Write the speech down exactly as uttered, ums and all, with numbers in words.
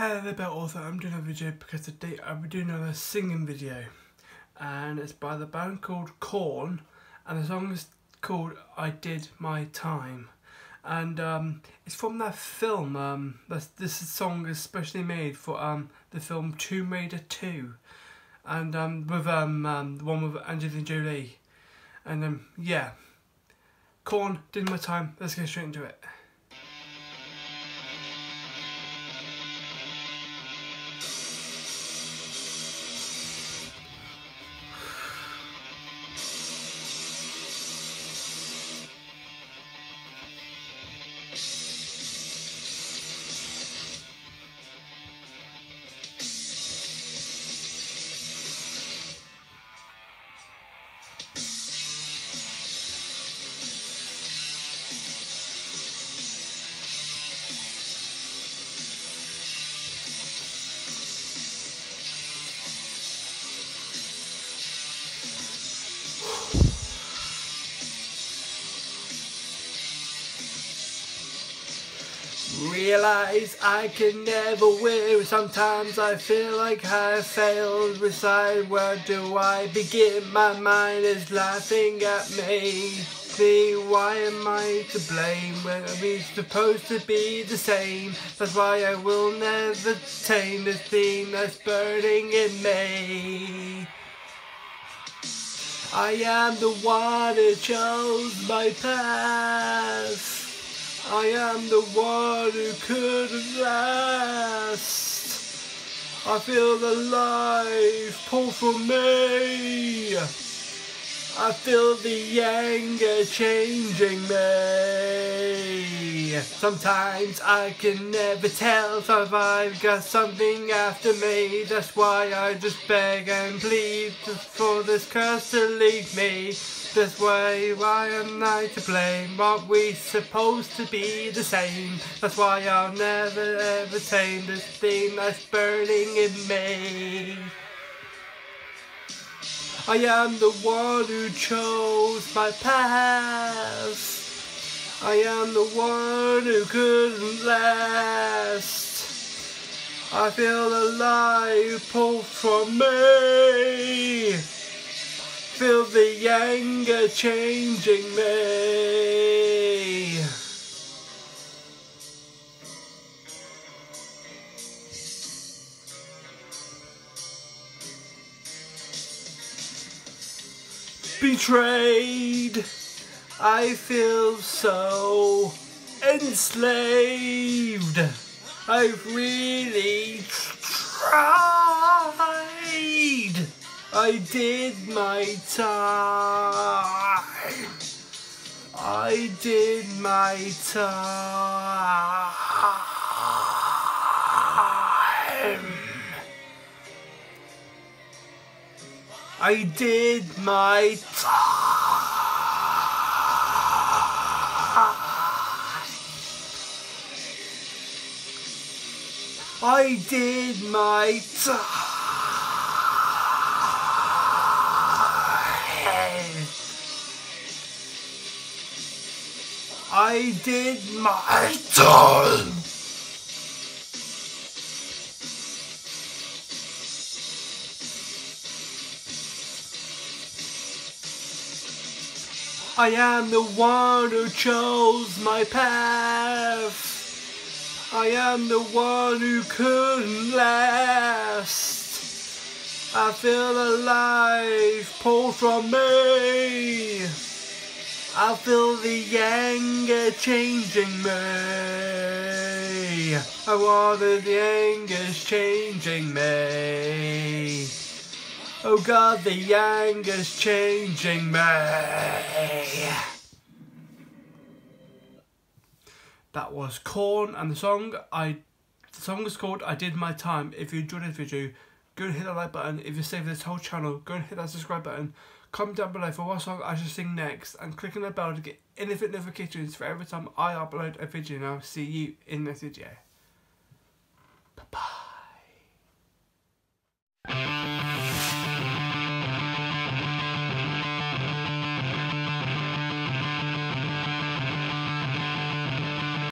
Hello there, author. I'm doing a video because today I'll be doing another singing video, and it's by the band called Korn, and the song is called I Did My Time, and um, it's from that film. Um, this, this song is specially made for um, the film Tomb Raider two, and um, with um, um, the one with Angelina Jolie, and um, yeah, Korn, Did My Time. Let's get straight into it. Realize I can never win. Sometimes I feel like I failed. Beside, where do I begin? My mind is laughing at me. See, why am I to blame when we're supposed to be the same? That's why I will never tame the thing that's burning in me. I am the one who chose my path. I am the one who couldn't last. I feel the life pull from me. I feel the anger changing me. Sometimes I can never tell if I've got something after me. That's why I just beg and plead for this curse to leave me. This way, why am I to blame? Aren't we supposed to be the same? That's why I'll never ever tame this thing that's burning in me. I am the one who chose my path. I am the one who couldn't last. I feel the life pull from me. Feel the anger changing me. Betrayed, I feel so enslaved. I've really tried. I did my time. I did my time. I did my time. I did my time. I did my time. I am the one who chose my path. I am the one who couldn't last. I feel the life pull from me. I feel the anger changing me. I wonder the anger's changing me. Oh God, the anger's changing me. That was Korn, and the song I the song is called I Did My Time. If you enjoyed this video, go and hit that like button. If you saved this whole channel, go and hit that subscribe button. Comment down below for what song I should sing next, and click on the bell to get anything notifications for every time I upload a video, and I'll see you in the next video. Bye bye.